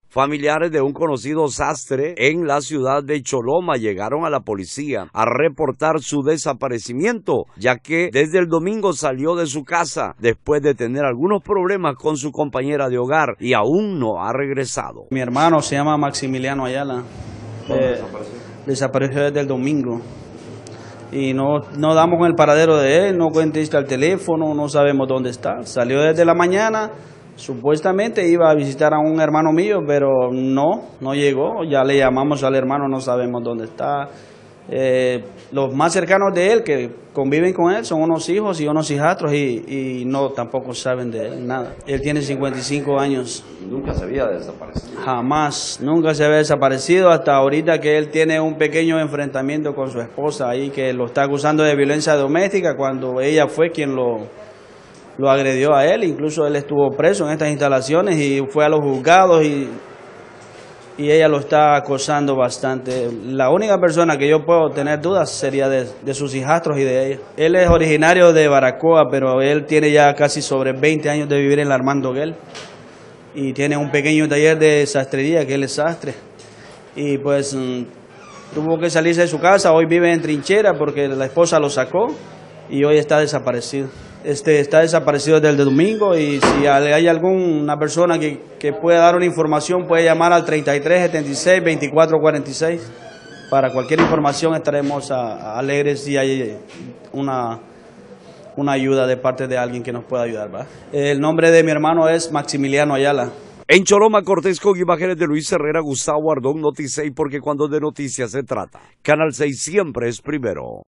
Familiares de un conocido sastre en la ciudad de Choloma llegaron a la policía a reportar su desaparecimiento, ya que desde el domingo salió de su casa después de tener algunos problemas con su compañera de hogar y aún no ha regresado. Mi hermano se llama Maximiliano Ayala. Desapareció desde el domingo y no damos con el paradero de él, no contesta el teléfono, no sabemos dónde está. Salió desde la mañana. Supuestamente iba a visitar a un hermano mío, pero no llegó. Ya le llamamos al hermano, no sabemos dónde está. Los más cercanos de él, que conviven con él, son unos hijos y unos hijastros y no, tampoco saben de él nada. Él tiene 55 años. ¿Nunca se había desaparecido? Jamás, nunca se había desaparecido hasta ahorita que él tiene un pequeño enfrentamiento con su esposa ahí, que lo está acusando de violencia doméstica cuando ella fue quien lo agredió a él. Incluso él estuvo preso en estas instalaciones y fue a los juzgados y ella lo está acosando bastante. La única persona que yo puedo tener dudas sería de sus hijastros y de ella. Él es originario de Baracoa, pero él tiene ya casi sobre 20 años de vivir en la Armando Guel y tiene un pequeño taller de sastrería, que él es sastre. Y pues tuvo que salirse de su casa. Hoy vive en trinchera porque la esposa lo sacó y hoy está desaparecido. Está desaparecido desde el domingo y si hay alguna persona que pueda dar una información puede llamar al 3376-2446. Para cualquier información estaremos alegres si hay una ayuda de parte de alguien que nos pueda ayudar, ¿va? El nombre de mi hermano es Maximiliano Ayala. En Choloma, Cortés, con imágenes de Luis Herrera, Gustavo Ardón, Noti 6, porque cuando de noticias se trata, Canal 6 siempre es primero.